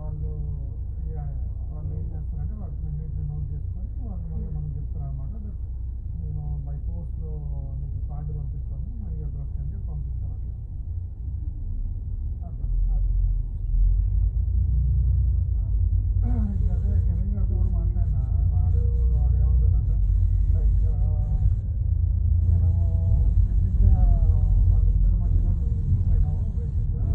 వాళ్ళు ఇక వాళ్ళు ఏం చేస్తారంటే వాటిని అన్నింటిని నోట్ చేసుకొని వాళ్ళు మళ్ళీ మనకు చెప్తారు అనమాట. మేము బై పోస్ట్లో మీకు కార్డు పంపిస్తాము, మా ఈ అడ్రస్ అంటే పంపిస్తారు అట్లా అట్లా అదే కెవిన్ గారితో కూడా మాట్లాడినా. వాడు ఏమంటాడంటే లైక్ మనము బేసిక్గా వాళ్ళిద్దరి మధ్యలో నువ్వు ఇంటిపోయినావు. బేసిక్గా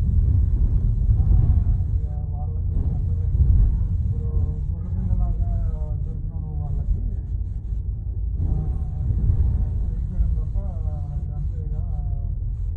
వాళ్ళకి అసలు ఇప్పుడు గొర్రె పిల్లలాగా దొరికినావు వాళ్ళకి చేయడం తప్ప అంతే ఇక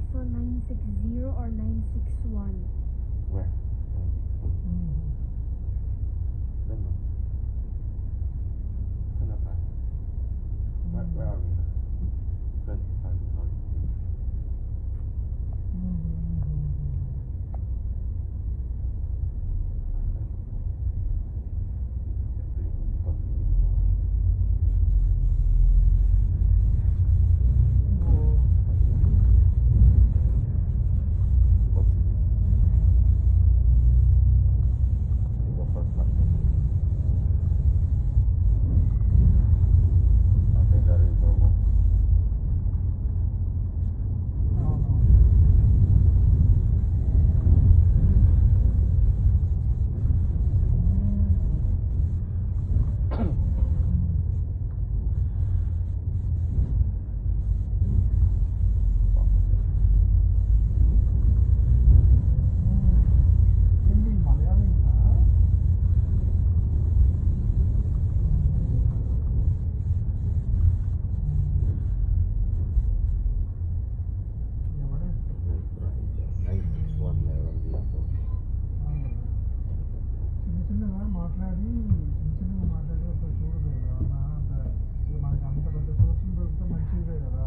saw 960 or 961. Where? Mm. Don't know. Saan na tayo? Where are we now? 25 North. Ito yung pag-ibig na. Oo. What's this? Singapore Customs. I think that is normal. అవును. ఏంటి మలయాళీసా? ఎవడే? Nice one level vehicle. చిన్న చిన్నగా మాట్లాడి ఒక చూడదు కదా అంత ఇది మనకి అంత పెద్ద సోర్సులు దొరికితే మంచిదే కదా.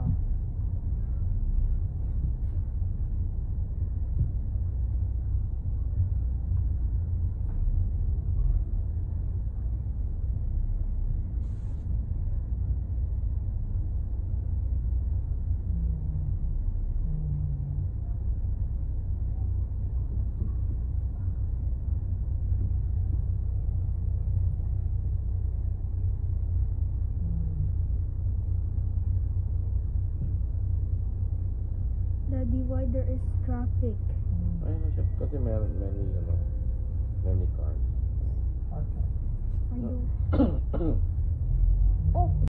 Daddy, why there is traffic? Ayun na siya. Kasi meron many cars. Okay. Are you? Oh,